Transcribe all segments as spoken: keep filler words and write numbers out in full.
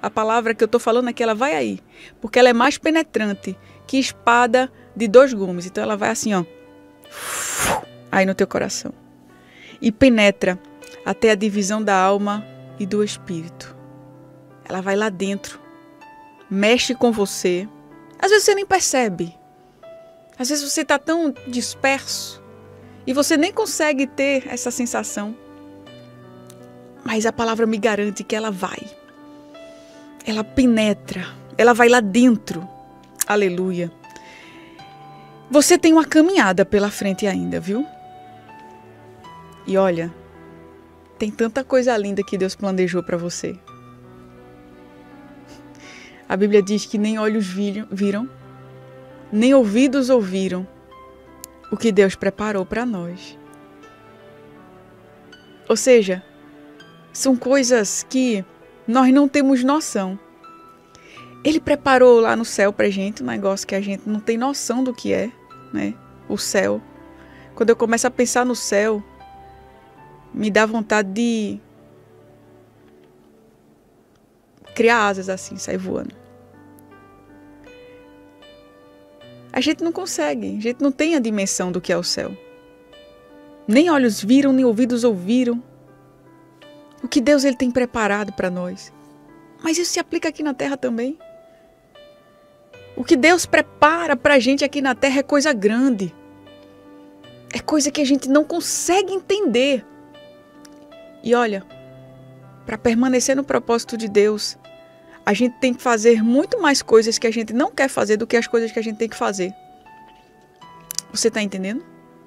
A palavra que eu estou falando aqui, ela vai aí. Porque ela é mais penetrante que espada de dois gumes. Então ela vai assim, ó. Aí no teu coração. E penetra até a divisão da alma e do espírito. Ela vai lá dentro. Mexe com você. Às vezes você nem percebe. Às vezes você está tão disperso. E você nem consegue ter essa sensação. Mas a palavra me garante que ela vai. Ela penetra. Ela vai lá dentro. Aleluia. Você tem uma caminhada pela frente ainda, viu? E olha, tem tanta coisa linda que Deus planejou para você. A Bíblia diz que nem olhos viram, nem ouvidos ouviram o que Deus preparou para nós. Ou seja, são coisas que nós não temos noção. Ele preparou lá no céu pra gente um negócio que a gente não tem noção do que é, né? O céu. Quando eu começo a pensar no céu, me dá vontade de criar asas assim, sair voando. A gente não consegue, a gente não tem a dimensão do que é o céu. Nem olhos viram, nem ouvidos ouviram o que Deus ele tem preparado para nós. Mas isso se aplica aqui na terra também. O que Deus prepara para a gente aqui na terra é coisa grande. É coisa que a gente não consegue entender. E olha, para permanecer no propósito de Deus, a gente tem que fazer muito mais coisas que a gente não quer fazer do que as coisas que a gente tem que fazer. Você está entendendo?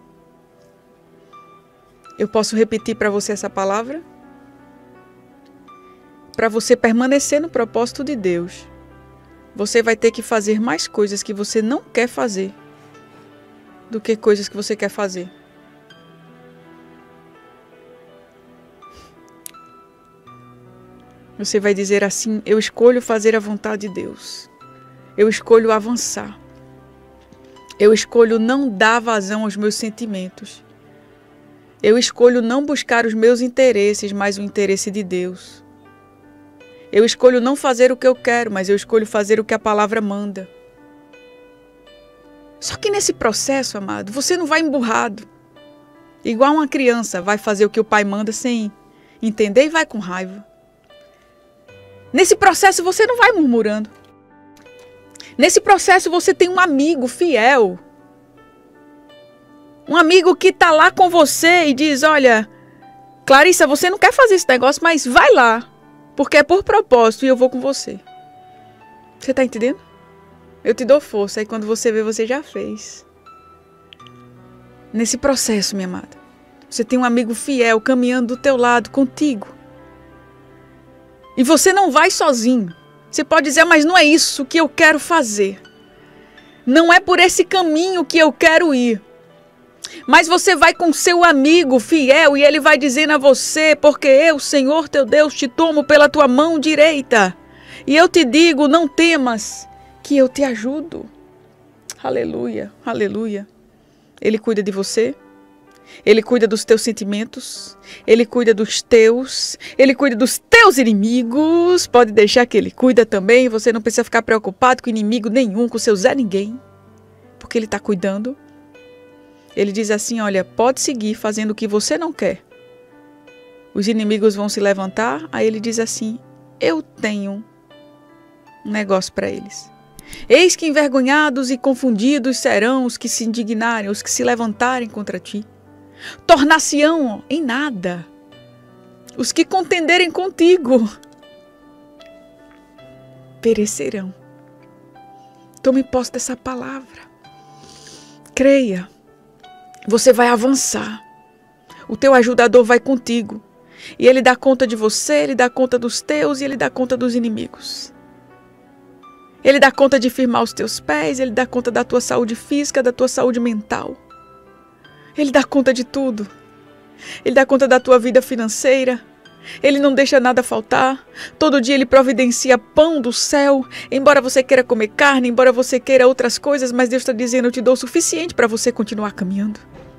Eu posso repetir para você essa palavra? Para você permanecer no propósito de Deus, você vai ter que fazer mais coisas que você não quer fazer do que coisas que você quer fazer. Você vai dizer assim: eu escolho fazer a vontade de Deus. Eu escolho avançar. Eu escolho não dar vazão aos meus sentimentos. Eu escolho não buscar os meus interesses, mas o interesse de Deus. Eu escolho não fazer o que eu quero, mas eu escolho fazer o que a palavra manda. Só que nesse processo, amado, você não vai emburrado. Igual uma criança vai fazer o que o pai manda sem entender e vai com raiva. Nesse processo você não vai murmurando. Nesse processo você tem um amigo fiel. Um amigo que está lá com você e diz: olha, Clarissa, você não quer fazer esse negócio, mas vai lá. Porque é por propósito e eu vou com você. Você está entendendo? Eu te dou força. Aí quando você vê, você já fez. Nesse processo, minha amada, você tem um amigo fiel caminhando do teu lado, contigo. E você não vai sozinho. Você pode dizer: mas não é isso que eu quero fazer. Não é por esse caminho que eu quero ir. Mas você vai com seu amigo fiel e ele vai dizendo a você: porque eu, Senhor teu Deus, te tomo pela tua mão direita. E eu te digo: não temas, que eu te ajudo. Aleluia, aleluia. Ele cuida de você. Ele cuida dos teus sentimentos. Ele cuida dos teus. Ele cuida dos teus inimigos. Pode deixar que ele cuida também. Você não precisa ficar preocupado com inimigo nenhum, com seu Zé Ninguém. Porque ele está cuidando. Ele diz assim: olha, pode seguir fazendo o que você não quer. Os inimigos vão se levantar. Aí ele diz assim: eu tenho um negócio para eles. Eis que envergonhados e confundidos serão os que se indignarem, os que se levantarem contra ti. Tornar-se-ão em nada os que contenderem contigo. Perecerão. Tome posse dessa palavra. Creia. Você vai avançar. O teu ajudador vai contigo. E ele dá conta de você, ele dá conta dos teus e ele dá conta dos inimigos. Ele dá conta de firmar os teus pés, ele dá conta da tua saúde física, da tua saúde mental. Ele dá conta de tudo. Ele dá conta da tua vida financeira. Ele não deixa nada faltar. Todo dia ele providencia pão do céu. Embora você queira comer carne, embora você queira outras coisas, mas Deus está dizendo: eu te dou o suficiente para você continuar caminhando.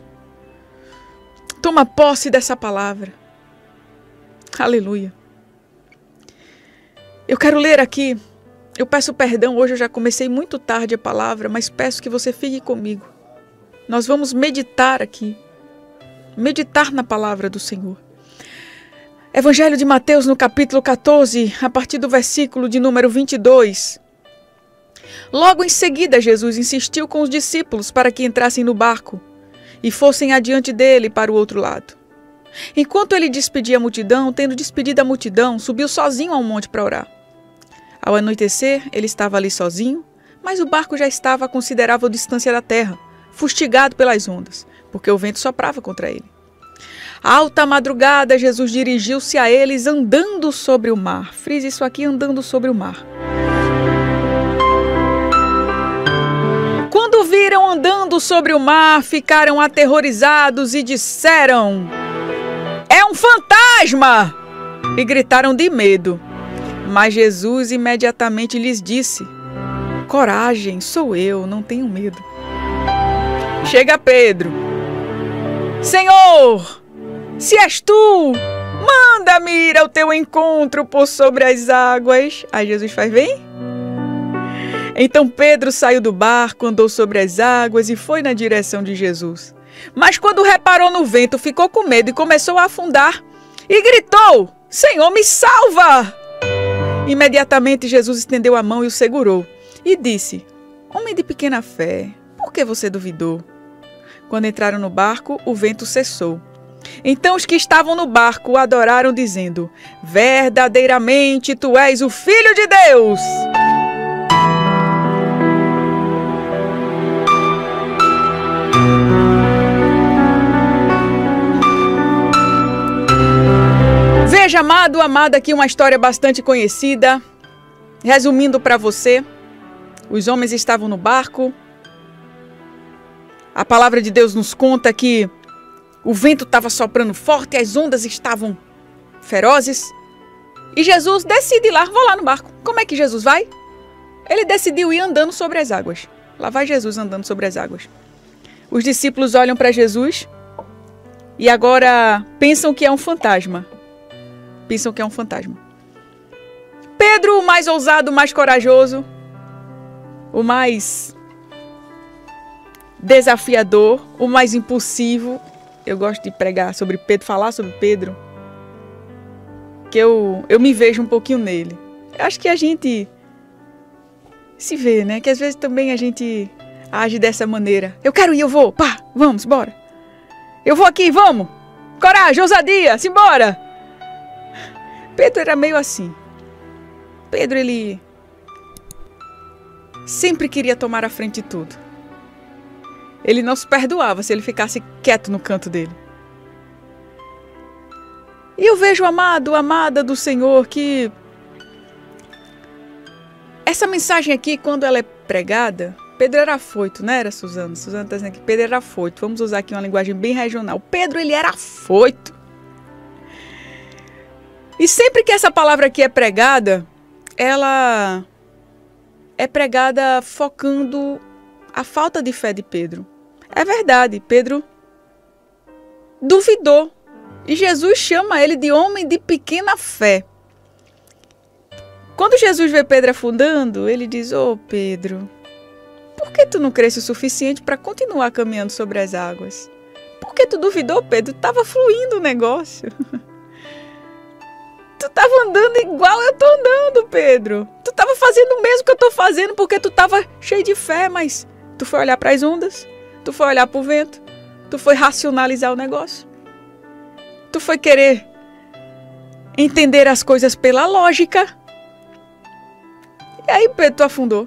Toma posse dessa palavra. Aleluia. Eu quero ler aqui. Eu peço perdão, hoje eu já comecei muito tarde a palavra, mas peço que você fique comigo. Nós vamos meditar aqui. Meditar na palavra do Senhor. Evangelho de Mateus, no capítulo quatorze, a partir do versículo de número vinte e dois. Logo em seguida, Jesus insistiu com os discípulos para que entrassem no barco e fossem adiante dele para o outro lado. Enquanto ele despedia a multidão, tendo despedido a multidão, subiu sozinho ao monte para orar. Ao anoitecer, ele estava ali sozinho, mas o barco já estava a considerável distância da terra, fustigado pelas ondas, porque o vento soprava contra ele. À alta madrugada, Jesus dirigiu-se a eles andando sobre o mar. Frise isso aqui, andando sobre o mar. Quando o viram andando sobre o mar, ficaram aterrorizados e disseram: "É um fantasma!" E gritaram de medo. Mas Jesus imediatamente lhes disse: "Coragem, sou eu, não tenham medo." Chega Pedro: "Senhor, se és tu, manda-me ir ao teu encontro por sobre as águas." Aí Jesus faz: "Vem." Então Pedro saiu do barco, andou sobre as águas e foi na direção de Jesus. Mas quando reparou no vento, ficou com medo e começou a afundar. E gritou: "Senhor, me salva!" Imediatamente Jesus estendeu a mão e o segurou. E disse: "Homem de pequena fé, por que você duvidou?" Quando entraram no barco, o vento cessou. Então os que estavam no barco o adoraram, dizendo: "Verdadeiramente tu és o Filho de Deus." Veja, amado, amada, aqui uma história bastante conhecida. Resumindo para você, os homens estavam no barco. A palavra de Deus nos conta que o vento estava soprando forte, as ondas estavam ferozes. E Jesus decide ir lá, vou lá no barco. Como é que Jesus vai? Ele decidiu ir andando sobre as águas. Lá vai Jesus andando sobre as águas. Os discípulos olham para Jesus e agora pensam que é um fantasma. Pensam que é um fantasma. Pedro, o mais ousado, o mais corajoso, o mais desafiador, o mais impulsivo. Eu gosto de pregar sobre Pedro, falar sobre Pedro, que eu, eu me vejo um pouquinho nele. Eu acho que a gente se vê, né? Que às vezes também a gente age dessa maneira. Eu quero ir, eu vou. Pá, vamos, bora. Eu vou aqui, vamos. Coragem, ousadia, simbora. Pedro era meio assim. Pedro, ele sempre queria tomar a frente de tudo. Ele não se perdoava se ele ficasse quieto no canto dele. E eu vejo, amado, amada do Senhor, que essa mensagem aqui, quando ela é pregada, Pedro era afoito, não era, Suzana? Suzana está dizendo que Pedro era afoito. Vamos usar aqui uma linguagem bem regional. Pedro, ele era afoito. E sempre que essa palavra aqui é pregada, ela é pregada focando a falta de fé de Pedro. É verdade, Pedro duvidou. E Jesus chama ele de homem de pequena fé. Quando Jesus vê Pedro afundando, ele diz: "Ô Pedro, por que tu não cresce o suficiente para continuar caminhando sobre as águas? Por que tu duvidou, Pedro? Estava fluindo o negócio." Tu estava andando igual eu tô andando, Pedro. Tu estava fazendo o mesmo que eu tô fazendo porque tu estava cheio de fé, mas tu foi olhar para as ondas, tu foi olhar para o vento, tu foi racionalizar o negócio. Tu foi querer entender as coisas pela lógica. E aí, Pedro, tu afundou.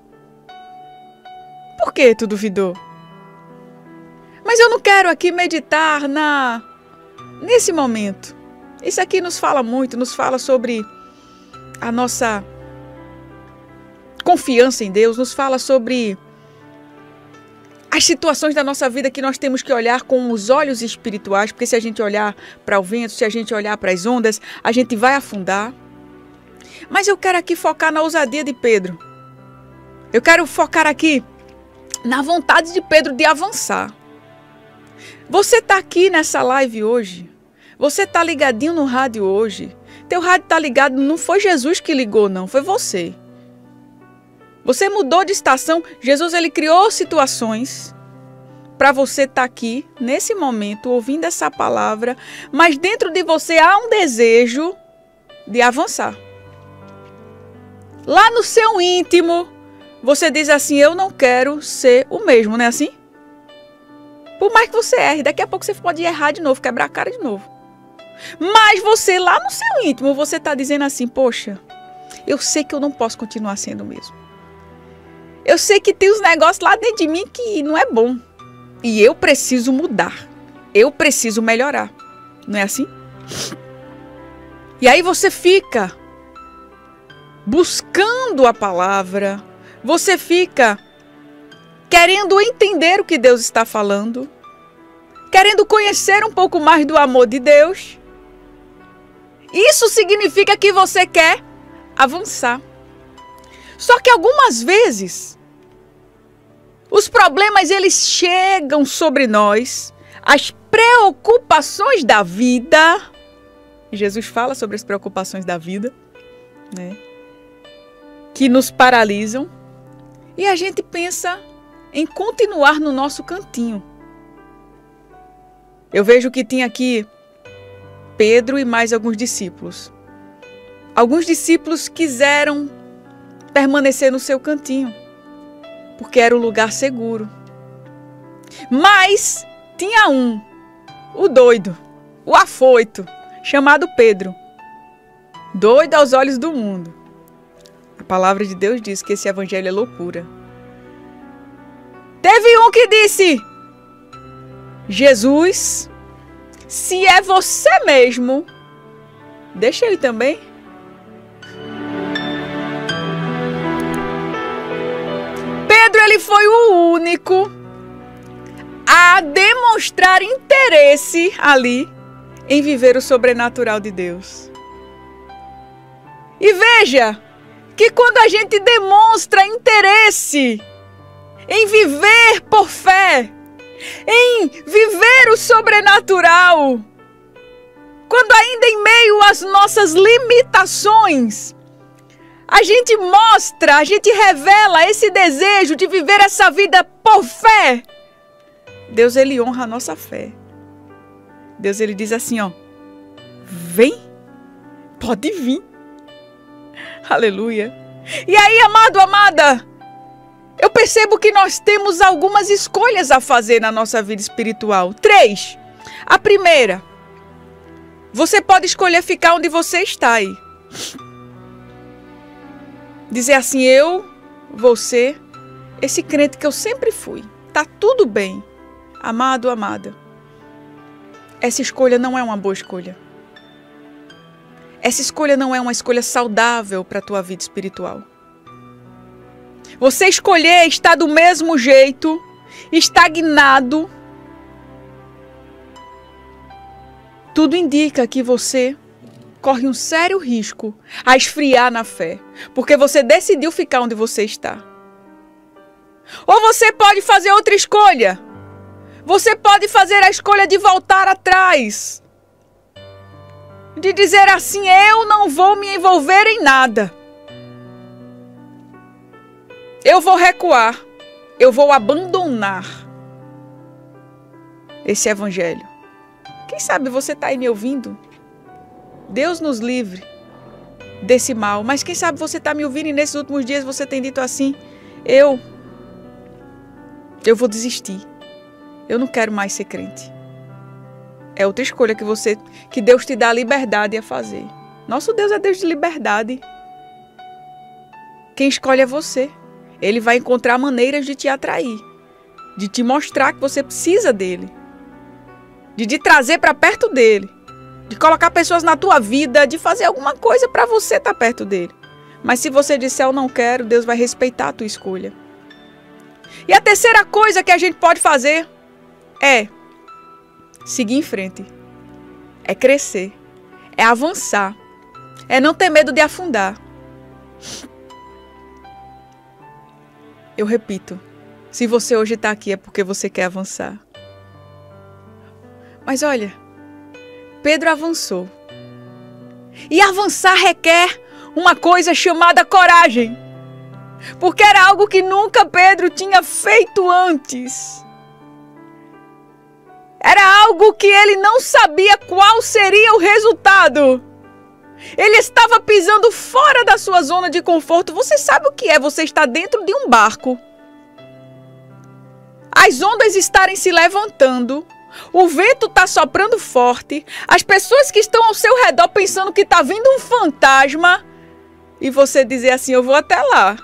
Por que tu duvidou? Mas eu não quero aqui meditar na nesse momento. Isso aqui nos fala muito, nos fala sobre a nossa confiança em Deus, nos fala sobre as situações da nossa vida que nós temos que olhar com os olhos espirituais, porque se a gente olhar para o vento, se a gente olhar para as ondas, a gente vai afundar. Mas eu quero aqui focar na ousadia de Pedro. Eu quero focar aqui na vontade de Pedro de avançar. Você está aqui nessa live hoje. Você está ligadinho no rádio hoje, teu rádio tá ligado, não foi Jesus que ligou, não, foi você. Você mudou de estação. Jesus, ele criou situações para você estar aqui, nesse momento, ouvindo essa palavra, mas dentro de você há um desejo de avançar. Lá no seu íntimo, você diz assim, eu não quero ser o mesmo, não é assim? Por mais que você erre, daqui a pouco você pode errar de novo, quebrar a cara de novo. Mas você, lá no seu íntimo, você está dizendo assim, poxa, eu sei que eu não posso continuar sendo o mesmo. Eu sei que tem uns negócios lá dentro de mim que não é bom. E eu preciso mudar. Eu preciso melhorar. Não é assim? E aí você fica buscando a palavra. Você fica querendo entender o que Deus está falando. Querendo conhecer um pouco mais do amor de Deus. Isso significa que você quer avançar. Só que algumas vezes, os problemas eles chegam sobre nós, as preocupações da vida, Jesus fala sobre as preocupações da vida, né, que nos paralisam, e a gente pensa em continuar no nosso cantinho. Eu vejo que tinha aqui Pedro e mais alguns discípulos. Alguns discípulos quiseram permanecer no seu cantinho, porque era um lugar seguro. Mas tinha um, o doido, o afoito, chamado Pedro, doido aos olhos do mundo. A palavra de Deus diz que esse evangelho é loucura. Teve um que disse, Jesus, se é você mesmo, deixa eu ir também. Pedro, ele foi o único a demonstrar interesse ali em viver o sobrenatural de Deus. E veja que quando a gente demonstra interesse em viver por fé, em viver o sobrenatural, quando ainda em meio às nossas limitações, a gente mostra, a gente revela esse desejo de viver essa vida por fé, Deus, ele honra a nossa fé. Deus, ele diz assim, ó, vem, pode vir. Aleluia. E aí, amado, amada, eu percebo que nós temos algumas escolhas a fazer na nossa vida espiritual. Três. A primeira, você pode escolher ficar onde você está aí. Dizer assim, eu vou ser esse crente que eu sempre fui. Tá tudo bem. Amado, amada. Essa escolha não é uma boa escolha. Essa escolha não é uma escolha saudável para a tua vida espiritual. Você escolher estar do mesmo jeito, estagnado, tudo indica que você corre um sério risco a esfriar na fé, porque você decidiu ficar onde você está. Ou você pode fazer outra escolha. Você pode fazer a escolha de voltar atrás. De dizer assim, eu não vou me envolver em nada. Eu vou recuar. Eu vou abandonar esse evangelho. Quem sabe você está aí me ouvindo? Deus nos livre desse mal. Mas quem sabe você está me ouvindo e nesses últimos dias você tem dito assim, eu, eu vou desistir. Eu não quero mais ser crente. É outra escolha que você, que Deus te dá a liberdade a fazer. Nosso Deus é Deus de liberdade. Quem escolhe é você. Ele vai encontrar maneiras de te atrair, de te mostrar que você precisa dele, de te trazer para perto dele, de colocar pessoas na tua vida, de fazer alguma coisa para você estar perto dele. Mas se você disser eu não quero, Deus vai respeitar a tua escolha. E a terceira coisa que a gente pode fazer é seguir em frente, é crescer, é avançar, é não ter medo de afundar. Eu repito, se você hoje está aqui é porque você quer avançar. Mas olha, Pedro avançou. E avançar requer uma coisa chamada coragem. Porque era algo que nunca Pedro tinha feito antes. Era algo que ele não sabia qual seria o resultado. Ele estava pisando fora da sua zona de conforto. Você sabe o que é você estar dentro de um barco? As ondas estarem se levantando. O vento está soprando forte. As pessoas que estão ao seu redor pensando que está vindo um fantasma. E você dizer assim, eu vou até lá.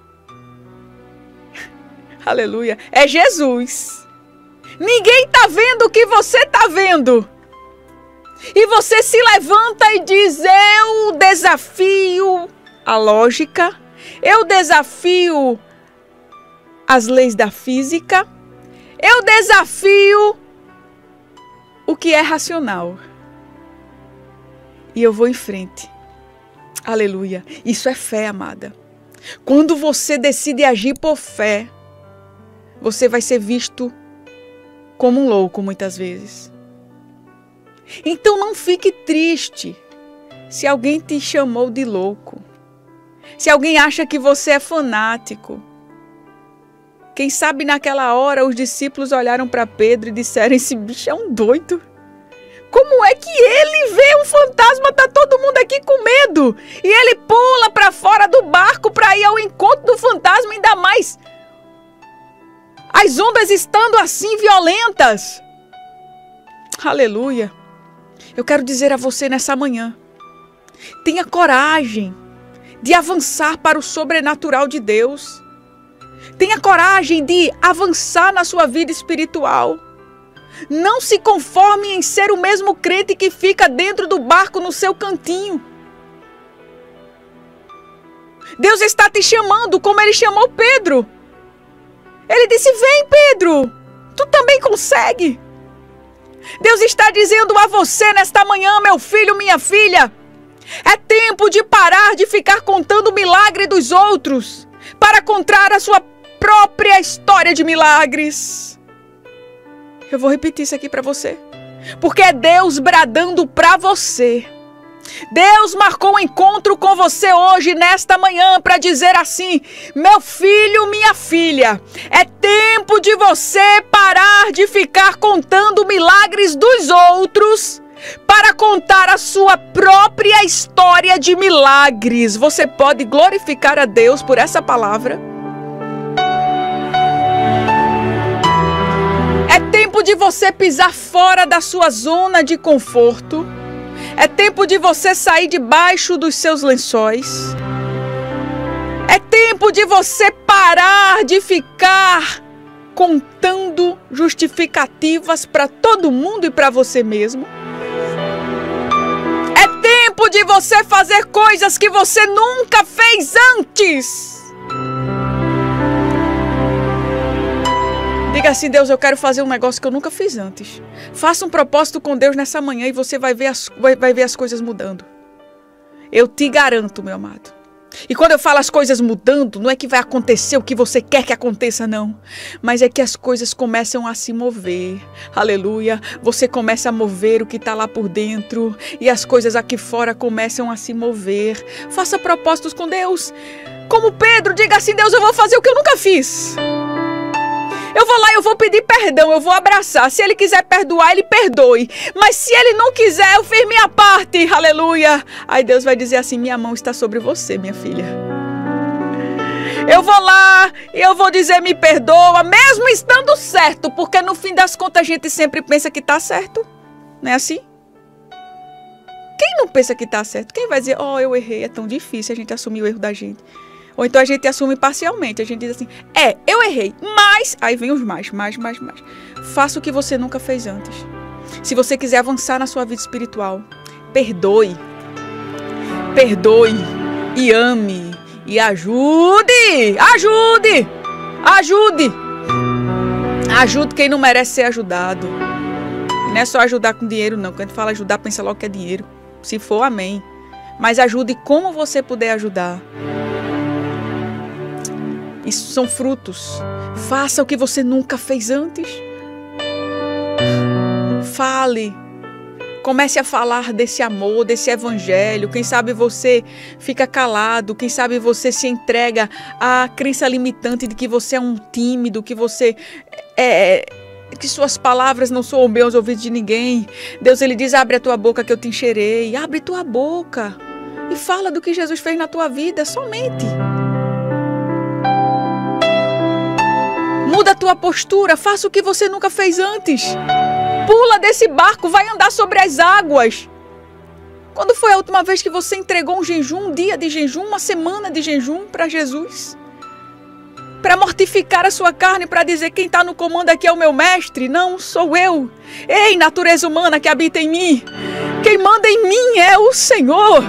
Aleluia. É Jesus. Ninguém está vendo o que você está vendo. E você se levanta e diz, eu desafio a lógica, eu desafio as leis da física, eu desafio o que é racional. E eu vou em frente. Aleluia. Isso é fé, amada. Quando você decide agir por fé, você vai ser visto como um louco muitas vezes. Então não fique triste se alguém te chamou de louco. Se alguém acha que você é fanático. Quem sabe naquela hora os discípulos olharam para Pedro e disseram, esse bicho é um doido. Como é que ele vê um fantasma, tá todo mundo aqui com medo. E ele pula para fora do barco para ir ao encontro do fantasma, ainda mais. As ondas estando assim violentas. Aleluia. Eu quero dizer a você nessa manhã, tenha coragem de avançar para o sobrenatural de Deus. Tenha coragem de avançar na sua vida espiritual. Não se conforme em ser o mesmo crente que fica dentro do barco no seu cantinho. Deus está te chamando como Ele chamou Pedro. Ele disse, vem Pedro, tu também consegue. Deus está dizendo a você nesta manhã, meu filho, minha filha, é tempo de parar de ficar contando o milagre dos outros, para contar a sua própria história de milagres. Eu vou repetir isso aqui para você, porque é Deus bradando para você. Deus marcou um encontro com você hoje, nesta manhã, para dizer assim, meu filho, minha filha, é tempo de você parar de ficar contando milagres dos outros, para contar a sua própria história de milagres. Você pode glorificar a Deus por essa palavra? É tempo de você pisar fora da sua zona de conforto. É tempo de você sair debaixo dos seus lençóis. É tempo de você parar de ficar contando justificativas para todo mundo e para você mesmo. É tempo de você fazer coisas que você nunca fez antes. Diga assim, Deus, eu quero fazer um negócio que eu nunca fiz antes. Faça um propósito com Deus nessa manhã e você vai ver as, vai, vai ver as coisas mudando. Eu te garanto, meu amado. E quando eu falo as coisas mudando, não é que vai acontecer o que você quer que aconteça, não. Mas é que as coisas começam a se mover. Aleluia. Você começa a mover o que está lá por dentro. E as coisas aqui fora começam a se mover. Faça propósitos com Deus. Como Pedro, diga assim, Deus, eu vou fazer o que eu nunca fiz. Eu vou lá, eu vou pedir perdão, eu vou abraçar. Se Ele quiser perdoar, Ele perdoe. Mas se Ele não quiser, eu fiz minha parte. Aleluia. Aí Deus vai dizer assim, minha mão está sobre você, minha filha. Eu vou lá e eu vou dizer, me perdoa, mesmo estando certo. Porque no fim das contas a gente sempre pensa que está certo. Não é assim? Quem não pensa que está certo? Quem vai dizer, oh, eu errei, é tão difícil a gente assumir o erro da gente. Ou então a gente assume parcialmente. A gente diz assim, é, eu errei, mas... Aí vem os mais, mais, mais, mais. Faça o que você nunca fez antes. Se você quiser avançar na sua vida espiritual, perdoe. Perdoe e ame. E ajude. Ajude. Ajude. Ajude quem não merece ser ajudado. E não é só ajudar com dinheiro, não. Quando a gente fala ajudar, pensa logo que é dinheiro. Se for, amém. Mas ajude como você puder ajudar. Isso são frutos. Faça o que você nunca fez antes. Fale Comece a falar desse amor, desse evangelho. Quem sabe você fica calado, quem sabe você se entrega à crença limitante de que você é um tímido, que você é... que suas palavras não soam bem aos ouvidos de ninguém. Deus, ele diz, abre a tua boca que eu te encherei. Abre tua boca e fala do que Jesus fez na tua vida, somente. Muda a tua postura, faça o que você nunca fez antes. Pula desse barco, vai andar sobre as águas. Quando foi a última vez que você entregou um jejum, um dia de jejum, uma semana de jejum para Jesus? Para mortificar a sua carne, para dizer quem está no comando aqui é o meu mestre? Não, sou eu. Ei, natureza humana que habita em mim. Quem manda em mim é o Senhor.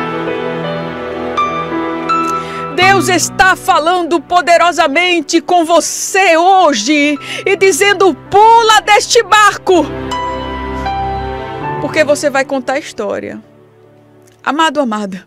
Deus está falando poderosamente com você hoje e dizendo, pula deste barco. Porque você vai contar a história. Amado, amada.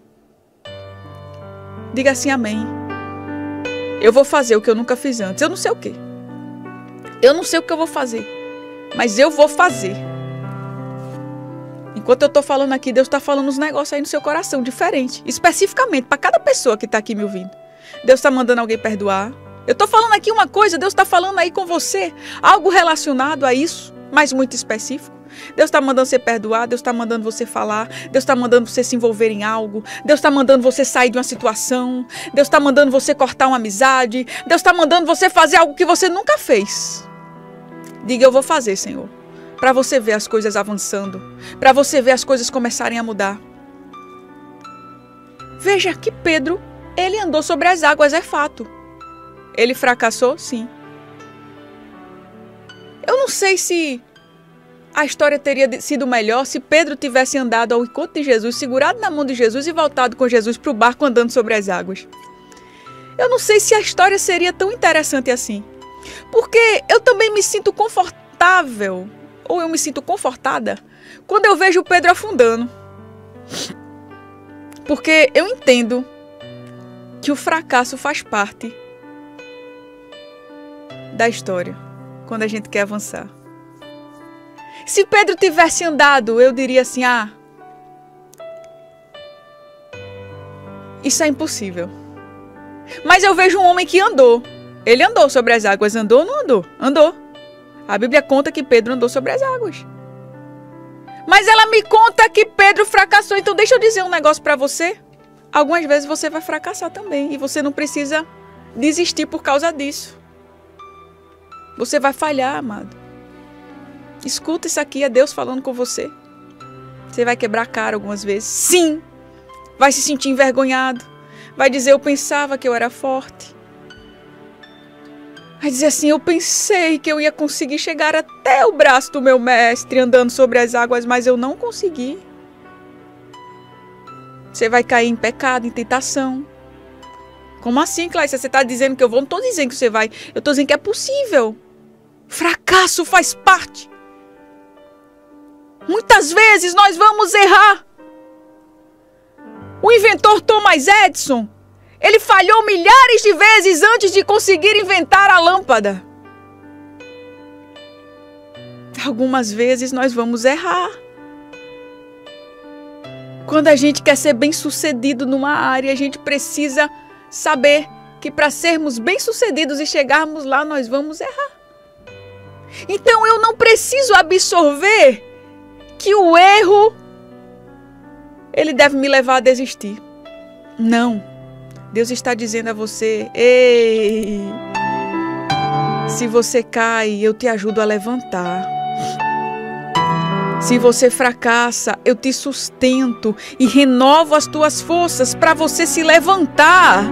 Diga assim, amém. Eu vou fazer o que eu nunca fiz antes. Eu não sei o quê. Eu não sei o que eu vou fazer. Mas eu vou fazer. Enquanto eu estou falando aqui, Deus está falando uns negócios aí no seu coração, diferente. Especificamente, para cada pessoa que está aqui me ouvindo. Deus está mandando alguém perdoar. Eu estou falando aqui uma coisa, Deus está falando aí com você. Algo relacionado a isso, mas muito específico. Deus está mandando você perdoar, Deus está mandando você falar, Deus está mandando você se envolver em algo, Deus está mandando você sair de uma situação, Deus está mandando você cortar uma amizade, Deus está mandando você fazer algo que você nunca fez. Diga, eu vou fazer, Senhor, para você ver as coisas avançando, para você ver as coisas começarem a mudar. Veja que Pedro, ele andou sobre as águas, é fato. Ele fracassou? Sim. Eu não sei se a história teria sido melhor se Pedro tivesse andado ao encontro de Jesus, segurado na mão de Jesus e voltado com Jesus para o barco andando sobre as águas. Eu não sei se a história seria tão interessante assim. Porque eu também me sinto confortável, ou eu me sinto confortada, quando eu vejo Pedro afundando. Porque eu entendo que o fracasso faz parte da história, quando a gente quer avançar. Se Pedro tivesse andado, eu diria assim, ah, isso é impossível. Mas eu vejo um homem que andou. Ele andou sobre as águas. Andou ou não andou? Andou. A Bíblia conta que Pedro andou sobre as águas. Mas ela me conta que Pedro fracassou. Então deixa eu dizer um negócio para você. Algumas vezes você vai fracassar também. E você não precisa desistir por causa disso. Você vai falhar, amado. Escuta isso aqui, é Deus falando com você. Você vai quebrar a cara algumas vezes. Sim. Vai se sentir envergonhado. Vai dizer, eu pensava que eu era forte. Vai dizer assim, eu pensei que eu ia conseguir chegar até o braço do meu mestre andando sobre as águas, mas eu não consegui. Você vai cair em pecado, em tentação. Como assim, Cláudia? Você está dizendo que eu vou? Não estou dizendo que você vai. Eu estou dizendo que é possível. Fracasso faz parte. Muitas vezes nós vamos errar. O inventor Thomas Edison, ele falhou milhares de vezes antes de conseguir inventar a lâmpada. Algumas vezes nós vamos errar. Quando a gente quer ser bem-sucedido numa área, a gente precisa saber que para sermos bem-sucedidos e chegarmos lá, nós vamos errar. Então eu não preciso absorver que o erro, ele deve me levar a desistir. Não. Deus está dizendo a você, ei, se você cai, eu te ajudo a levantar. Se você fracassa, eu te sustento e renovo as tuas forças para você se levantar.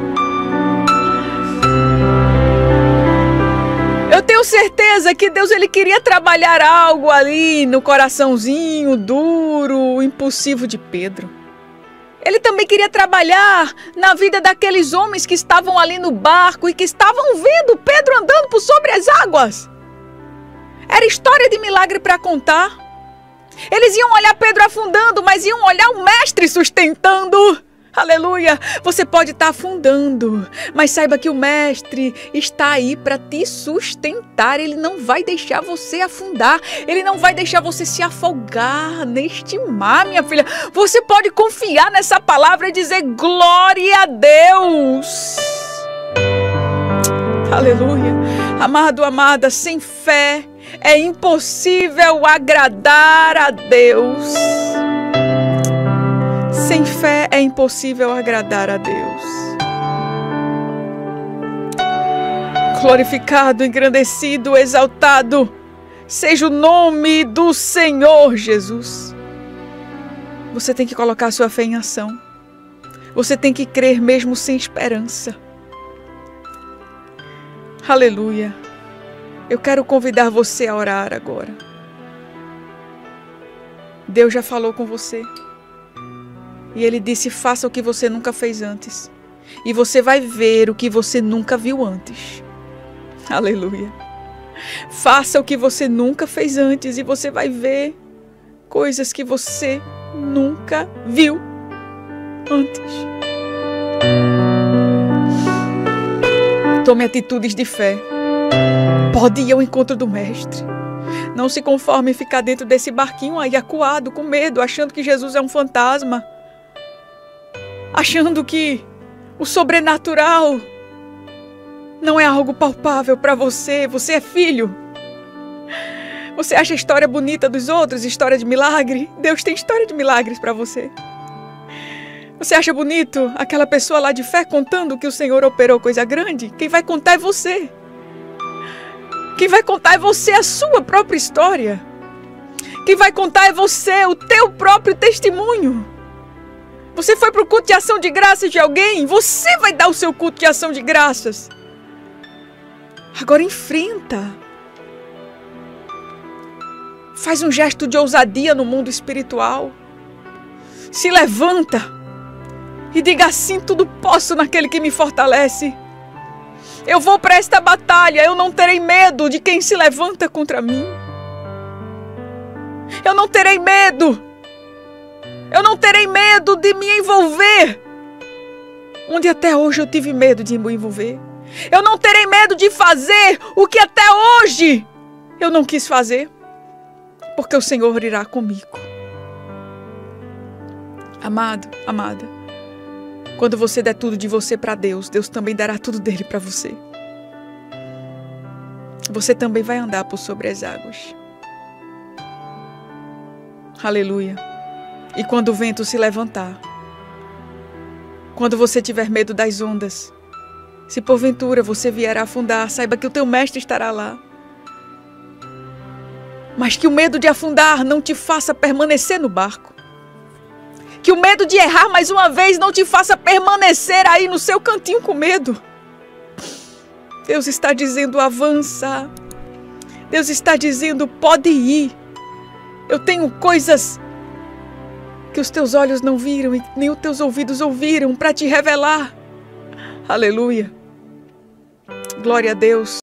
Eu tenho certeza que Deus, ele queria trabalhar algo ali no coraçãozinho duro, impulsivo de Pedro. Ele também queria trabalhar na vida daqueles homens que estavam ali no barco e que estavam vendo Pedro andando por sobre as águas. Era história de milagre para contar. Eles iam olhar Pedro afundando, mas iam olhar o mestre sustentando. Aleluia! Você pode estar afundando, mas saiba que o Mestre está aí para te sustentar. Ele não vai deixar você afundar. Ele não vai deixar você se afogar neste mar, minha filha. Você pode confiar nessa palavra e dizer glória a Deus. Aleluia! Amado, amada, sem fé é impossível agradar a Deus. Sem fé é impossível agradar a Deus. Glorificado, engrandecido, exaltado seja o nome do Senhor Jesus. Você tem que colocar sua fé em ação. Você tem que crer mesmo sem esperança. Aleluia. Eu quero convidar você a orar agora. Deus já falou com você. E Ele disse, faça o que você nunca fez antes. E você vai ver o que você nunca viu antes. Aleluia. Faça o que você nunca fez antes e você vai ver coisas que você nunca viu antes. Tome atitudes de fé. Pode ir ao encontro do Mestre. Não se conforme em ficar dentro desse barquinho aí acuado, com medo, achando que Jesus é um fantasma. Achando que o sobrenatural não é algo palpável para você. Você é filho. Você acha a história bonita dos outros, história de milagre? Deus tem história de milagres para você. Você acha bonito aquela pessoa lá de fé contando que o Senhor operou coisa grande? Quem vai contar é você. Quem vai contar é você a sua própria história. Quem vai contar é você, o teu próprio testemunho. Você foi para o culto de ação de graças de alguém? Você vai dar o seu culto de ação de graças. Agora enfrenta. Faz um gesto de ousadia no mundo espiritual. Se levanta e diga assim, tudo posso naquele que me fortalece. Eu vou para esta batalha, eu não terei medo de quem se levanta contra mim. Eu não terei medo. Eu não terei medo de me envolver onde até hoje eu tive medo de me envolver. Eu não terei medo de fazer o que até hoje eu não quis fazer, porque o Senhor irá comigo. Amado, amada, quando você der tudo de você para Deus, Deus também dará tudo dele para você. Você também vai andar por sobre as águas. Aleluia. E quando o vento se levantar, quando você tiver medo das ondas, se porventura você vier a afundar, saiba que o teu mestre estará lá. Mas que o medo de afundar não te faça permanecer no barco. Que o medo de errar mais uma vez não te faça permanecer aí no seu cantinho com medo. Deus está dizendo, avança. Deus está dizendo, pode ir. Eu tenho coisas que os teus olhos não viram e nem os teus ouvidos ouviram para te revelar. Aleluia. Glória a Deus.